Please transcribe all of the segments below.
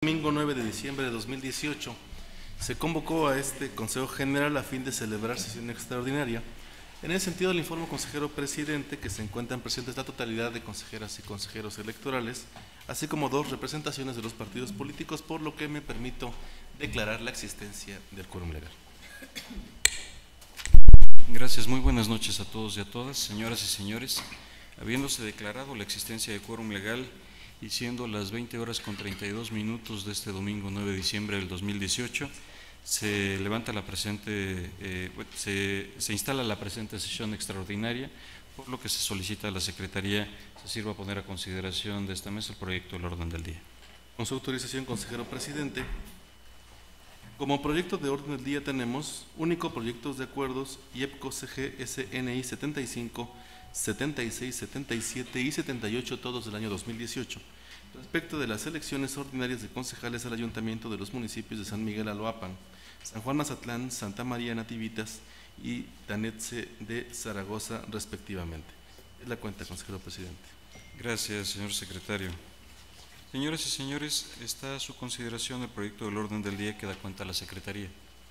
domingo 9 de diciembre de 2018 se convocó a este Consejo General a fin de celebrar sesión extraordinaria. En ese sentido, le informo, consejero presidente, que se encuentran presentes la totalidad de consejeras y consejeros electorales, así como 2 representaciones de los partidos políticos, por lo que me permito declarar la existencia del quórum legal. Gracias, muy buenas noches a todos y a todas, señoras y señores. Habiéndose declarado la existencia de quórum legal y siendo las 20:32 de este domingo 9 de diciembre del 2018, se levanta la presente, se instala la presente sesión extraordinaria, por lo que se solicita a la Secretaría se sirva a poner a consideración de esta mesa el proyecto del orden del día. Con su autorización, consejero presidente, como proyecto de orden del día tenemos único proyectos de acuerdos IEPCO-CG SNI 75, 76, 77 y 78, todos del año 2018, respecto de las elecciones ordinarias de concejales al Ayuntamiento de los municipios de San Miguel Aloapan, San Juan Mazatlán, Santa María Nativitas y Tanetse de Zaragoza, respectivamente. Es la cuenta, consejero presidente. Gracias, señor secretario. Señoras y señores, está a su consideración el proyecto del orden del día que da cuenta a la Secretaría.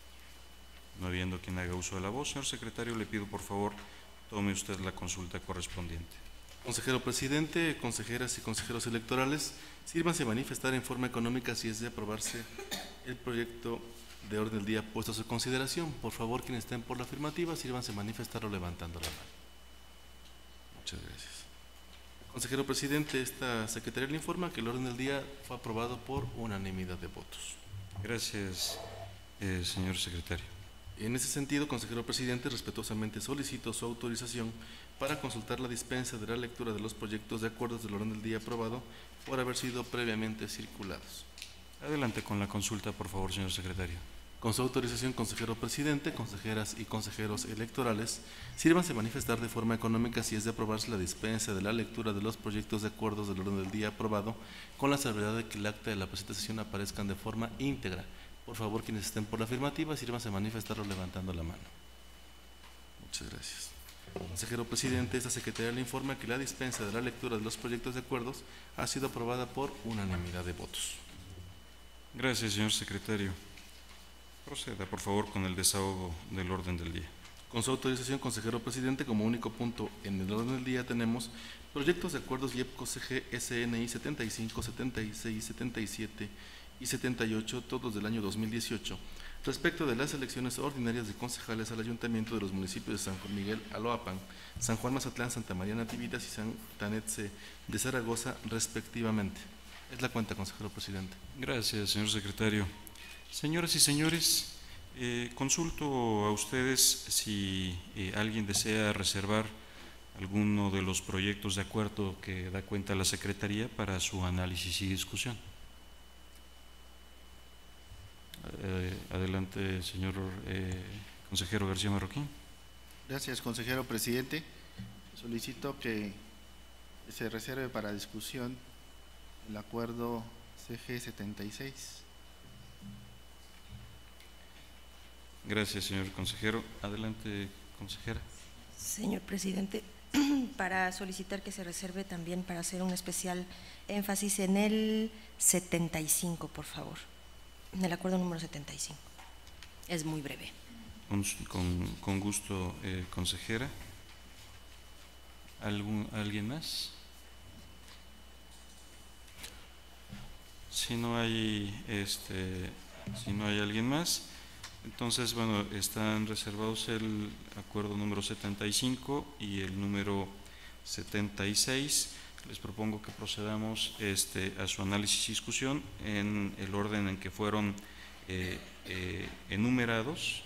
No habiendo quien haga uso de la voz, señor secretario, le pido por favor tome usted la consulta correspondiente. Consejero presidente, consejeras y consejeros electorales, sírvanse a manifestar en forma económica si es de aprobarse el proyecto de orden del día puesto a su consideración. Por favor, quienes estén por la afirmativa, sírvanse a manifestarlo levantando la mano. Muchas gracias. Consejero presidente, esta secretaría le informa que el orden del día fue aprobado por unanimidad de votos. Gracias, señor secretario. En ese sentido, consejero presidente, respetuosamente solicito su autorización para consultar la dispensa de la lectura de los proyectos de acuerdos del orden del día aprobado por haber sido previamente circulados. Adelante con la consulta, por favor, señor secretario. Con su autorización, consejero presidente, consejeras y consejeros electorales, sírvanse a manifestar de forma económica si es de aprobarse la dispensa de la lectura de los proyectos de acuerdos del orden del día aprobado, con la salvedad de que el acta de la presente sesión aparezcan de forma íntegra. Por favor, quienes estén por la afirmativa, sírvanse a manifestarlo levantando la mano. Muchas gracias. Consejero presidente, esta secretaría le informa que la dispensa de la lectura de los proyectos de acuerdos ha sido aprobada por unanimidad de votos. Gracias, señor secretario. Proceda, por favor, con el desahogo del orden del día. Con su autorización, consejero presidente, como único punto en el orden del día tenemos proyectos de acuerdos IEPCO-CG SNI 75, 76, 77 y 78, todos del año 2018, respecto de las elecciones ordinarias de concejales al Ayuntamiento de los municipios de San Juan Miguel Aloapan, San Juan Mazatlán, Santa María Nativitas y San Tanetse de Zaragoza, respectivamente. Es la cuenta, consejero presidente. Gracias, señor secretario. Señoras y señores, consulto a ustedes si alguien desea reservar alguno de los proyectos de acuerdo que da cuenta la Secretaría para su análisis y discusión. Adelante, señor consejero García Marroquín. Gracias, consejero presidente. Solicito que se reserve para discusión el acuerdo CG 76. Gracias, señor consejero. Adelante, consejera. Señor presidente, para solicitar que se reserve también para hacer un especial énfasis en el 75, por favor, en el acuerdo número 75. Es muy breve. Con gusto, consejera. ¿Alguien más? Si no hay alguien más, entonces, bueno, están reservados el acuerdo número 75 y el número 76. Les propongo que procedamos a su análisis y discusión en el orden en que fueron enumerados.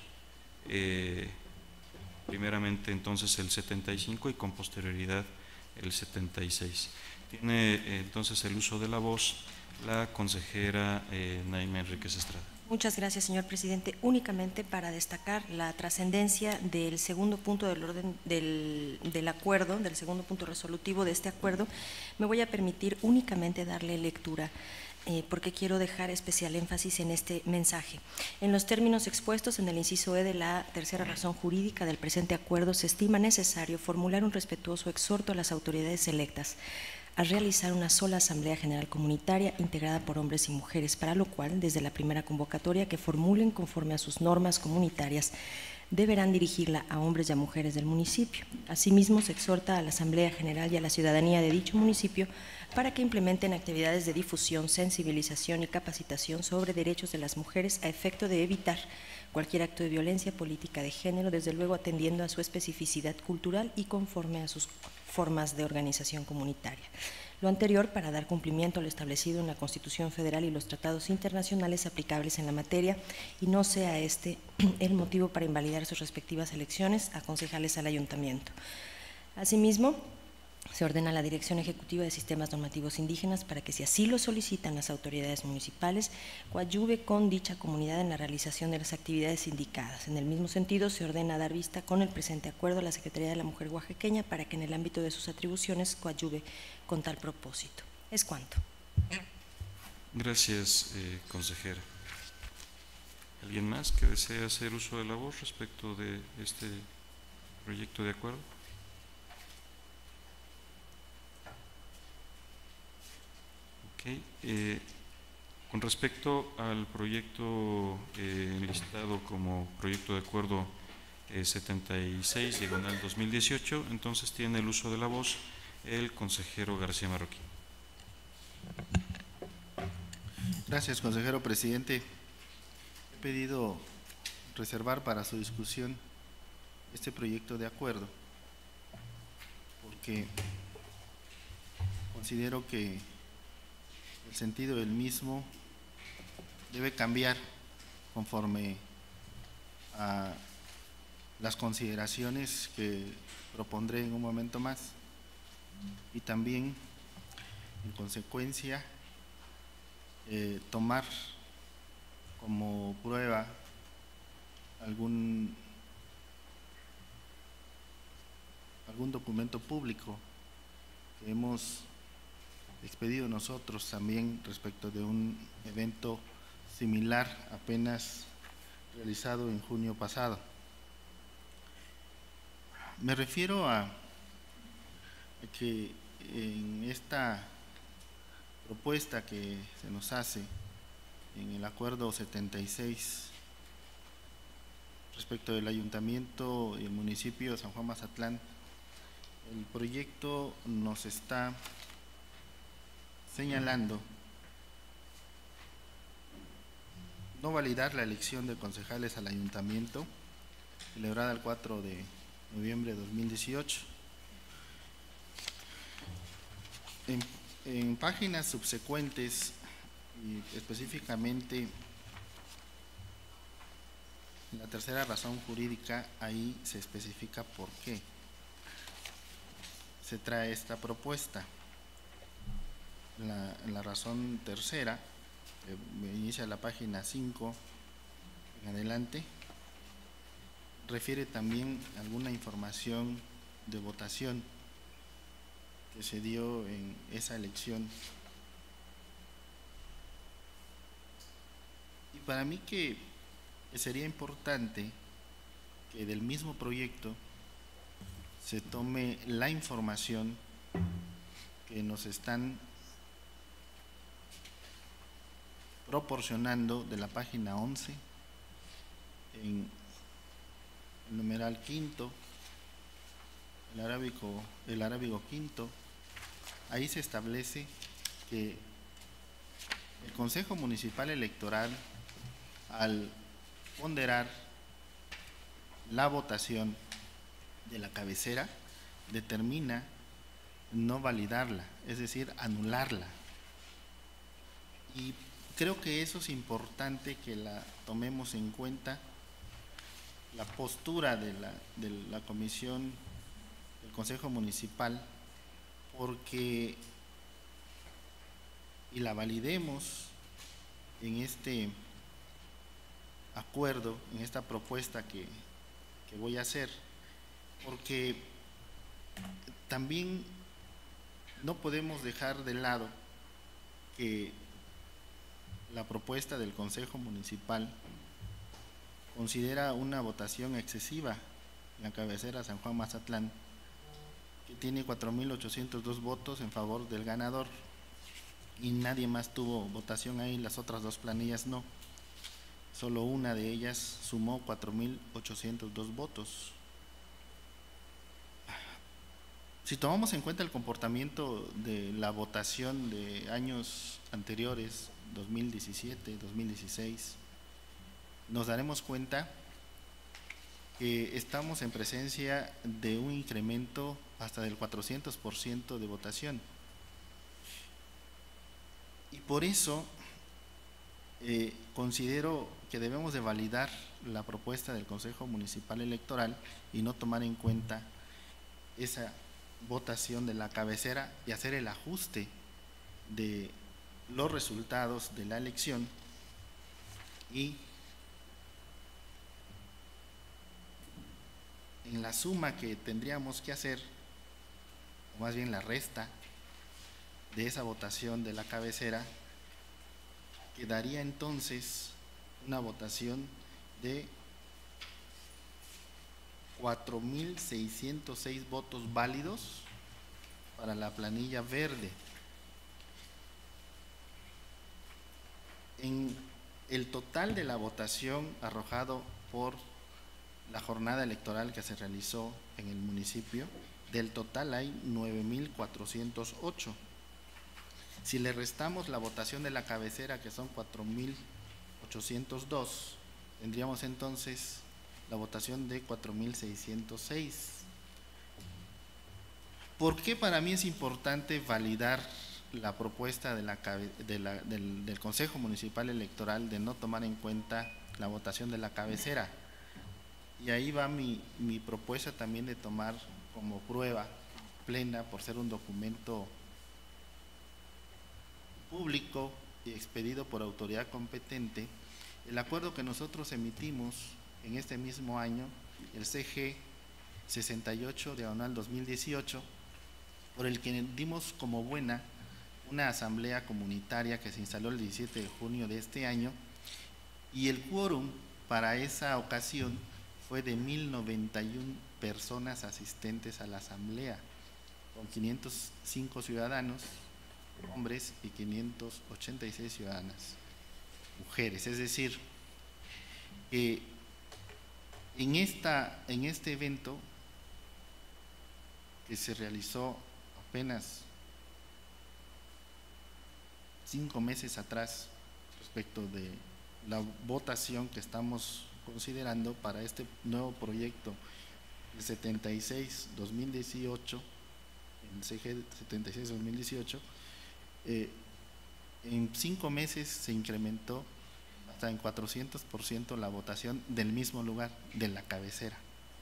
Primeramente, entonces, el 75 y con posterioridad el 76. Tiene entonces el uso de la voz la consejera Naima Enríquez Estrada. Muchas gracias, señor presidente. Únicamente para destacar la trascendencia del segundo punto del orden del acuerdo, del segundo punto resolutivo de este acuerdo, me voy a permitir únicamente darle lectura porque quiero dejar especial énfasis en este mensaje. En los términos expuestos en el inciso E de la tercera razón jurídica del presente acuerdo, se estima necesario formular un respetuoso exhorto a las autoridades electas a realizar una sola Asamblea General Comunitaria integrada por hombres y mujeres, para lo cual, desde la primera convocatoria que formulen conforme a sus normas comunitarias, deberán dirigirla a hombres y a mujeres del municipio. Asimismo, se exhorta a la Asamblea General y a la ciudadanía de dicho municipio para que implementen actividades de difusión, sensibilización y capacitación sobre derechos de las mujeres a efecto de evitar cualquier acto de violencia política de género, desde luego atendiendo a su especificidad cultural y conforme a sus formas de organización comunitaria. Lo anterior para dar cumplimiento a lo establecido en la Constitución Federal y los tratados internacionales aplicables en la materia, y no sea este el motivo para invalidar sus respectivas elecciones a concejales al ayuntamiento. Asimismo, se ordena a la Dirección Ejecutiva de Sistemas Normativos Indígenas para que, si así lo solicitan las autoridades municipales, coadyuve con dicha comunidad en la realización de las actividades indicadas. En el mismo sentido, se ordena dar vista con el presente acuerdo a la Secretaría de la Mujer oaxaqueña para que, en el ámbito de sus atribuciones, coadyuve con tal propósito. Es cuanto. Gracias, consejera. ¿Alguien más que desee hacer uso de la voz respecto de este proyecto de acuerdo? Con respecto al proyecto listado como proyecto de acuerdo 76/2018, entonces tiene el uso de la voz el consejero García Marroquín. Gracias, consejero presidente. He pedido reservar para su discusión este proyecto de acuerdo porque considero que el sentido del mismo debe cambiar conforme a las consideraciones que propondré en un momento más, y también, en consecuencia, tomar como prueba algún documento público que hemos expedido nosotros también respecto de un evento similar apenas realizado en junio pasado. Me refiero a que en esta propuesta que se nos hace en el acuerdo 76 respecto del ayuntamiento y el municipio de San Juan Mazatlán, el proyecto nos está señalando no validar la elección de concejales al ayuntamiento celebrada el 4 de noviembre de 2018. En páginas subsecuentes, y específicamente en la tercera razón jurídica, ahí se especifica por qué se trae esta propuesta. La razón tercera, inicia la página 5 en adelante, refiere también a alguna información de votación que se dio en esa elección. Y para mí que sería importante que del mismo proyecto se tome la información que nos están proporcionando de la página 11 en el numeral quinto, el arábigo quinto. Ahí se establece que el Consejo Municipal Electoral, al ponderar la votación de la cabecera, determina no validarla, es decir, anularla. Y creo que eso es importante que la tomemos en cuenta, la postura de la comisión del Consejo Municipal, porque y la validemos en este acuerdo, en esta propuesta que voy a hacer, porque también no podemos dejar de lado que la propuesta del Consejo Municipal considera una votación excesiva en la cabecera San Juan Mazatlán, que que tiene 4.802 votos en favor del ganador y nadie más tuvo votación ahí, las otras dos planillas no. Solo una de ellas sumó 4.802 votos. Si tomamos en cuenta el comportamiento de la votación de años anteriores, 2017, 2016, nos daremos cuenta que estamos en presencia de un incremento hasta del 400% de votación. Y por eso considero que debemos de validar la propuesta del Consejo Municipal Electoral y no tomar en cuenta esa votación de la cabecera y hacer el ajuste de los resultados de la elección y en la suma que tendríamos que hacer, o más bien la resta de esa votación de la cabecera, quedaría entonces una votación de 4.606 votos válidos para la planilla verde. En el total de la votación arrojado por la jornada electoral que se realizó en el municipio, del total hay 9.408. Si le restamos la votación de la cabecera, que son 4.802, tendríamos entonces la votación de 4.606. ¿Por qué para mí es importante validar la propuesta del Consejo Municipal Electoral de no tomar en cuenta la votación de la cabecera? Y ahí va mi propuesta también de tomar como prueba plena, por ser un documento público y expedido por autoridad competente, el acuerdo que nosotros emitimos en este mismo año, el CG 68/2018, por el que dimos como buena una asamblea comunitaria que se instaló el 17 de junio de este año, y el quórum para esa ocasión fue de 1.091 personas asistentes a la asamblea, con 505 ciudadanos hombres y 586 ciudadanas mujeres. Es decir, que en este evento que se realizó apenas 5 meses atrás respecto de la votación que estamos considerando para este nuevo proyecto, el 76/2018, el CG 76/2018, en 5 meses se incrementó hasta en 400% la votación del mismo lugar, de la cabecera.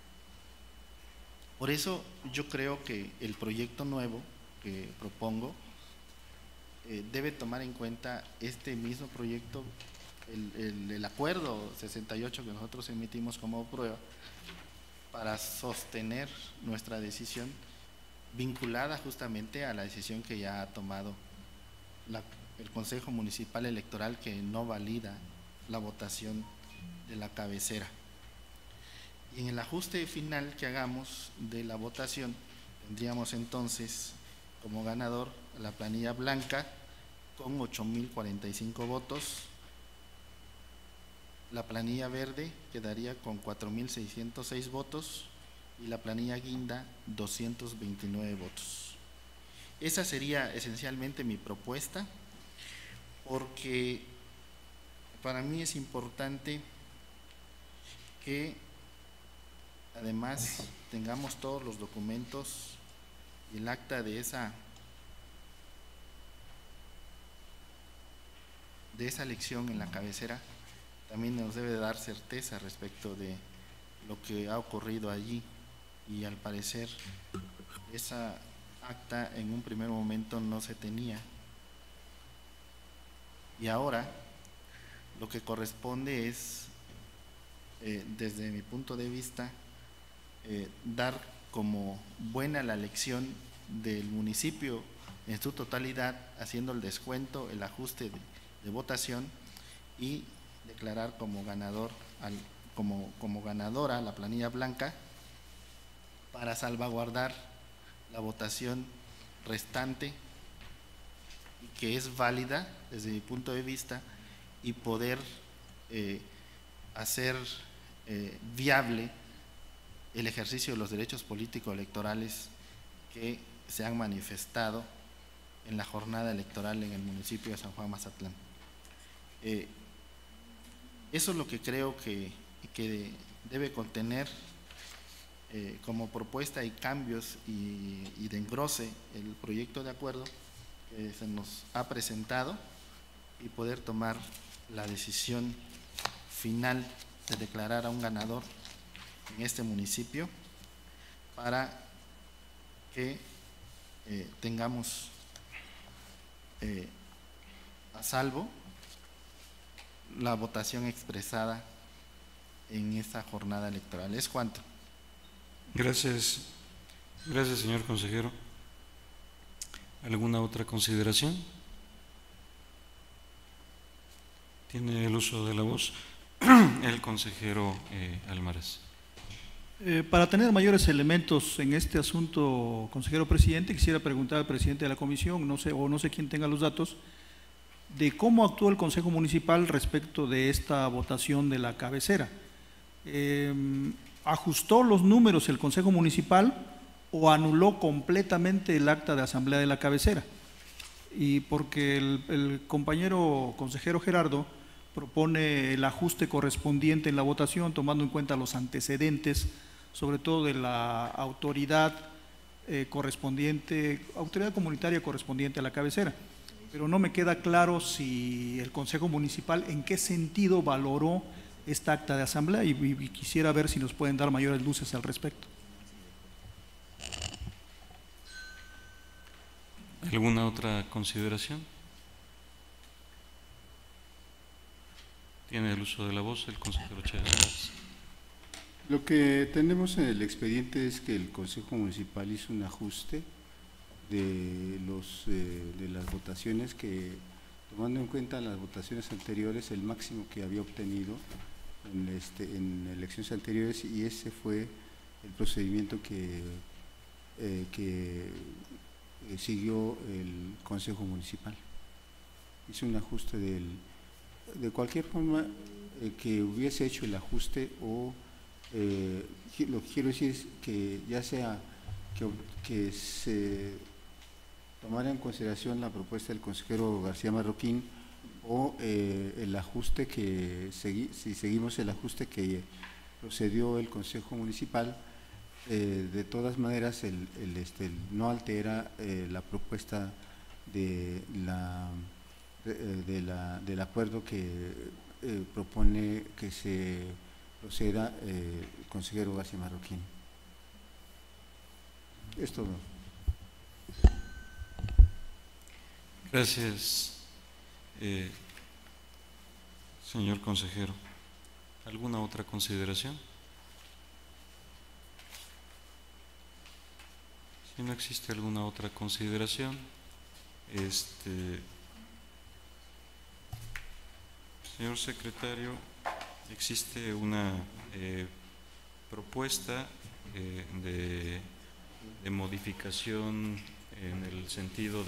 Por eso yo creo que el proyecto nuevo que propongo debe tomar en cuenta este mismo proyecto, el acuerdo 68 que nosotros emitimos como prueba, para sostener nuestra decisión vinculada justamente a la decisión que ya ha tomado el Consejo Municipal Electoral, que no valida la votación de la cabecera. Y en el ajuste final que hagamos de la votación, tendríamos entonces como ganador la planilla blanca con 8.045 votos, la planilla verde quedaría con 4.606 votos y la planilla guinda 229 votos. Esa sería esencialmente mi propuesta, porque para mí es importante que además tengamos todos los documentos y el acta de esa elección en la cabecera. También nos debe dar certeza respecto de lo que ha ocurrido allí, y al parecer esa acta en un primer momento no se tenía. Y ahora lo que corresponde es, desde mi punto de vista, dar como buena la elección del municipio en su totalidad, haciendo el descuento, el ajuste de votación, y declarar como ganador como ganadora la planilla blanca, para salvaguardar la votación restante, que es válida desde mi punto de vista, y poder hacer viable el ejercicio de los derechos políticos electorales que se han manifestado en la jornada electoral en el municipio de San Juan Mazatlán. Eso es lo que creo que debe contener como propuesta y cambios y de engrose el proyecto de acuerdo que se nos ha presentado, y poder tomar la decisión final de declarar a un ganador en este municipio para que tengamos a salvo la votación expresada en esta jornada electoral. ¿Es cuanto? Gracias. Gracias, señor consejero. ¿Alguna otra consideración? Tiene el uso de la voz el consejero Almaraz. Para tener mayores elementos en este asunto, consejero presidente, quisiera preguntar al presidente de la comisión, no sé quién tenga los datos, de cómo actuó el Consejo Municipal respecto de esta votación de la cabecera. ¿Ajustó los números el Consejo Municipal o anuló completamente el acta de asamblea de la cabecera? Y porque el compañero consejero Gerardo propone el ajuste correspondiente en la votación, tomando en cuenta los antecedentes, sobre todo de la autoridad autoridad comunitaria correspondiente a la cabecera. Pero no me queda claro si el Consejo Municipal en qué sentido valoró esta acta de asamblea, y quisiera ver si nos pueden dar mayores luces al respecto. ¿Alguna otra consideración? Tiene el uso de la voz el consejero Chávez. Lo que tenemos en el expediente es que el Consejo Municipal hizo un ajuste de las votaciones que, tomando en cuenta las votaciones anteriores, el máximo que había obtenido en elecciones anteriores, y ese fue el procedimiento que siguió el Consejo Municipal. Hizo un ajuste de cualquier forma que hubiese hecho el ajuste, o lo que quiero decir es que ya sea que se tomara en consideración la propuesta del consejero García Marroquín, o el ajuste si seguimos el ajuste que procedió el Consejo Municipal, de todas maneras no altera la propuesta del acuerdo que propone que se proceda el consejero García Marroquín. Es todo. Gracias, señor consejero. ¿Alguna otra consideración? Si no existe alguna otra consideración, señor secretario, existe una propuesta de modificación en el sentido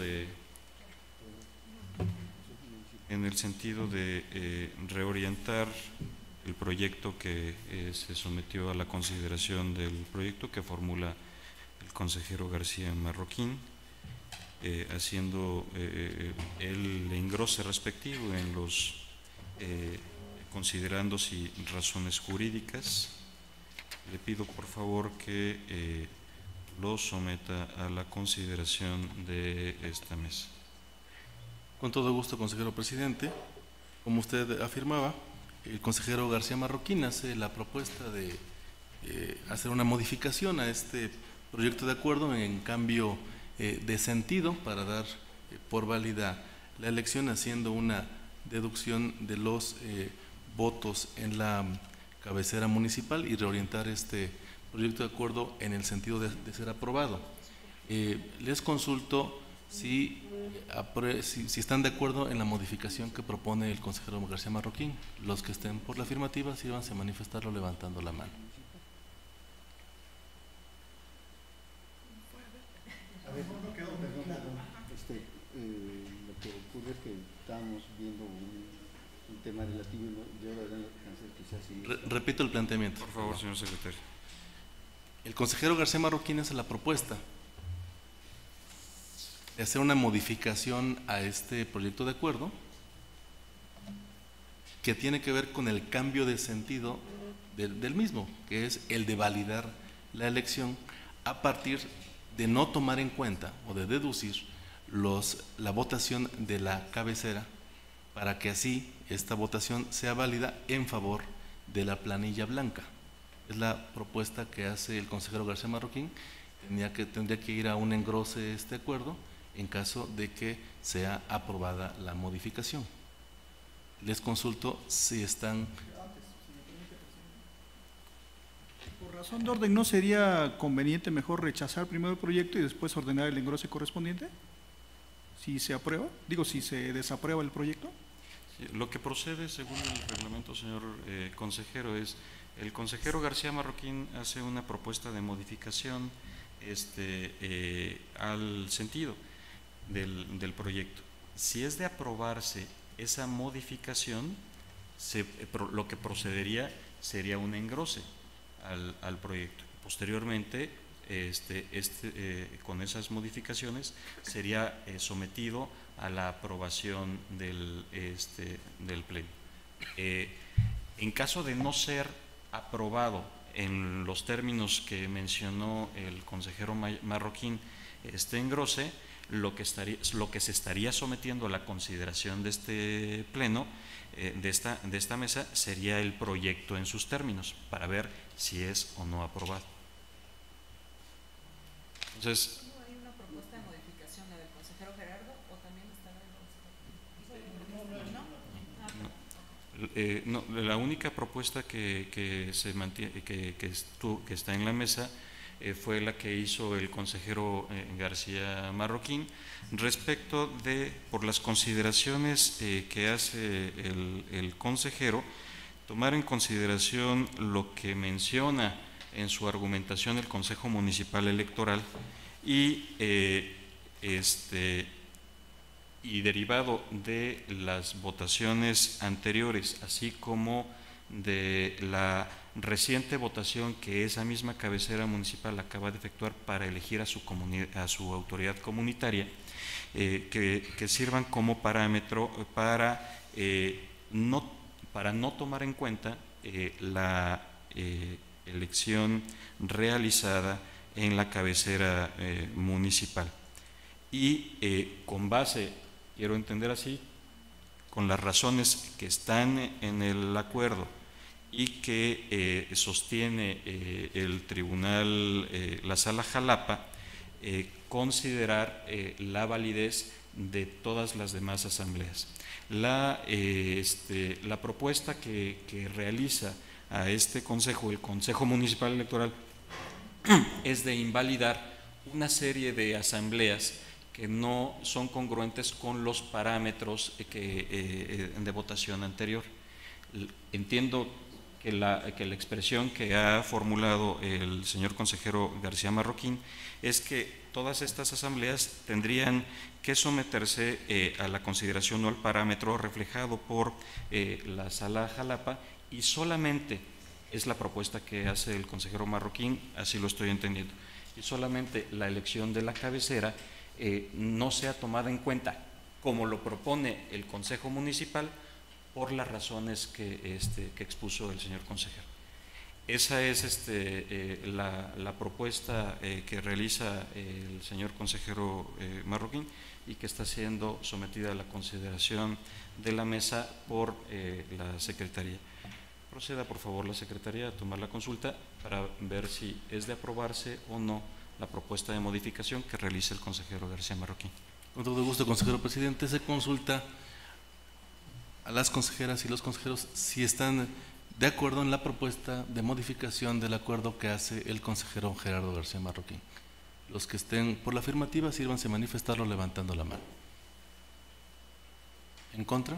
de reorientar el proyecto que se sometió a la consideración del proyecto que formula el consejero García Marroquín, haciendo el engrose respectivo en los considerando si razones jurídicas. Le pido por favor que lo someta a la consideración de esta mesa. Con todo gusto, consejero presidente. Como usted afirmaba, el consejero García Marroquín hace la propuesta de hacer una modificación a este proyecto de acuerdo en cambio de sentido, para dar por válida la elección, haciendo una deducción de los votos en la cabecera municipal y reorientar este proyecto de acuerdo en el sentido de ser aprobado. Les consulto si están de acuerdo en la modificación que propone el consejero García Marroquín. Los que estén por la afirmativa, sírvanse a manifestarlo levantando la mano. que estábamos viendo un tema relativo, de ahora en adelante quizás sí. Repito el planteamiento. Por favor, señor secretario. El consejero García Marroquín hace la propuesta de hacer una modificación a este proyecto de acuerdo que tiene que ver con el cambio de sentido del mismo, que es el de validar la elección a partir de no tomar en cuenta o de deducir la votación de la cabecera, para que así esta votación sea válida en favor de la planilla blanca. Es la propuesta que hace el consejero García Marroquín. Tendría que ir a un engrose este acuerdo en caso de que sea aprobada la modificación. Les consulto si están… Por razón de orden, ¿no sería conveniente mejor rechazar primero el proyecto y después ordenar el engrose correspondiente? Si se aprueba, si se desaprueba el proyecto. Sí, lo que procede según el reglamento, señor consejero, es el consejero García Marroquín hace una propuesta de modificación al sentido del proyecto. Si es de aprobarse esa modificación, lo que procedería sería un engrose al proyecto. Posteriormente, con esas modificaciones sería sometido a la aprobación del Pleno. En caso de no ser aprobado en los términos que mencionó el consejero Marroquín, este engrose, lo que se estaría sometiendo a la consideración de este Pleno, de esta mesa, sería el proyecto en sus términos, para ver si es o no aprobado. Entonces, ¿no hay una propuesta de modificación la del consejero Gerardo o también está la del consejero? no, la única propuesta que se mantiene, que está en la mesa fue la que hizo el consejero García Marroquín respecto por las consideraciones que hace el consejero, tomar en consideración lo que menciona en su argumentación el Consejo Municipal Electoral y derivado de las votaciones anteriores, así como de la reciente votación que esa misma cabecera municipal acaba de efectuar para elegir a su autoridad comunitaria, que sirvan como parámetro para no tomar en cuenta la elección realizada en la cabecera municipal. Y con base, quiero entender así, con las razones que están en el acuerdo y que sostiene el tribunal, la Sala Jalapa, considerar la validez de todas las demás asambleas. La propuesta que realiza a este consejo, el Consejo Municipal Electoral, es de invalidar una serie de asambleas que no son congruentes con los parámetros de votación anterior. Entiendo que la expresión que ha formulado el señor consejero García Marroquín es que todas estas asambleas tendrían que someterse a la consideración o al parámetro reflejado por la Sala Jalapa, y solamente es la propuesta que hace el consejero Marroquín, así lo estoy entendiendo, y solamente la elección de la cabecera no sea tomada en cuenta como lo propone el Consejo Municipal por las razones que expuso el señor consejero. Esa es la propuesta que realiza el señor consejero Marroquín y que está siendo sometida a la consideración de la mesa por la Secretaría. Proceda, por favor, la Secretaría a tomar la consulta para ver si es de aprobarse o no la propuesta de modificación que realiza el consejero García Marroquín. Con todo gusto, consejero presidente. Se consulta a las consejeras y los consejeros si están de acuerdo en la propuesta de modificación del acuerdo que hace el consejero Gerardo García Marroquín. Los que estén por la afirmativa, sírvanse a manifestarlo levantando la mano. ¿En contra?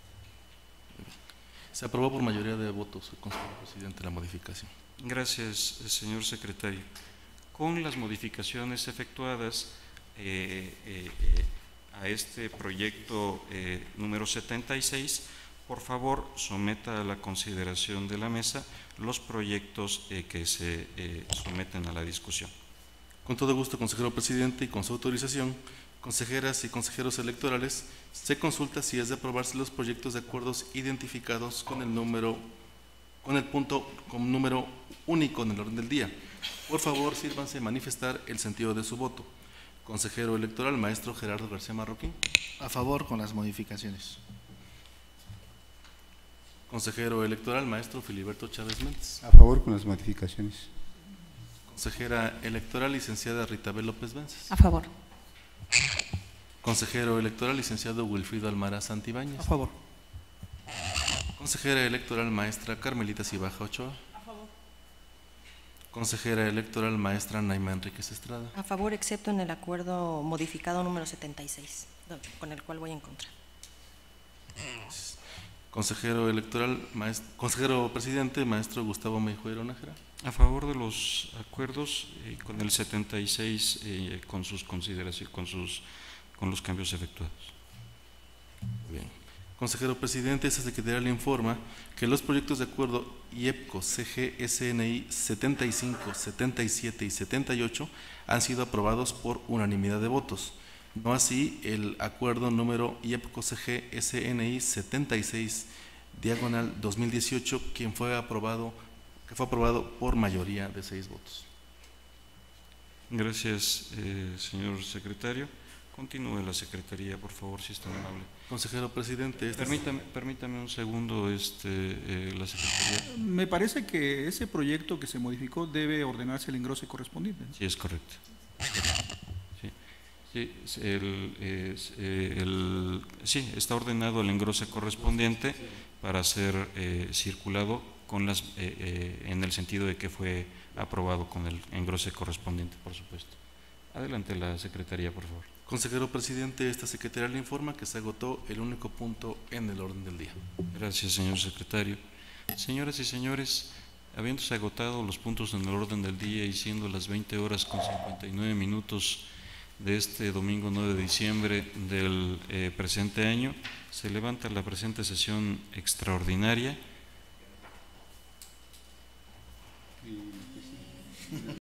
Se aprobó por mayoría de votos, consejero presidente, la modificación. Gracias, señor secretario. Con las modificaciones efectuadas a a este proyecto número 76, por favor someta a la consideración de la mesa los proyectos que se someten a la discusión. Con todo gusto, consejero presidente, y con su autorización, consejeras y consejeros electorales, se consulta si es de aprobarse los proyectos de acuerdos identificados con el punto con número único en el orden del día. Por favor, sírvanse manifestar el sentido de su voto. Consejero electoral, maestro Gerardo García Marroquín. A favor con las modificaciones. Consejero electoral, maestro Filiberto Chávez Méndez. A favor con las modificaciones. Consejera electoral, licenciada Ritabel López Vences. A favor. Consejero electoral, licenciado Wilfrido Almara Santibáñez. A favor. Consejera electoral, maestra Carmelita Cibaja Ochoa. A favor. Consejera electoral, maestra Naima Enríquez Estrada. A favor, excepto en el acuerdo modificado número 76, con el cual voy en contra. Consejero electoral, consejero presidente, maestro Gustavo Meijueiro Nájera. A favor de los acuerdos con el 76 con sus consideraciones, con los cambios efectuados. Bien. Consejero presidente, esta secretaría le informa que los proyectos de acuerdo IEPCO, CG, SNI 75, 77 y 78 han sido aprobados por unanimidad de votos. No así el acuerdo número IEPCO, CG, SNI 76, diagonal 2018, que fue aprobado por mayoría de 6 votos. Gracias, señor secretario. Continúe la secretaría, por favor, si es tan amable. Consejero presidente, Permítame un segundo, la secretaría. Me parece que ese proyecto que se modificó debe ordenarse el engrose correspondiente, ¿no? Sí, es correcto. Sí, está ordenado el engrose correspondiente para ser circulado en el sentido de que fue aprobado con el engrose correspondiente, por supuesto. Adelante la secretaría, por favor. Consejero presidente, esta secretaría le informa que se agotó el único punto en el orden del día. Gracias, señor secretario. Señoras y señores, habiéndose agotado los puntos en el orden del día y siendo las 20 horas con 59 minutos de este domingo 9 de diciembre del presente año, se levanta la presente sesión extraordinaria.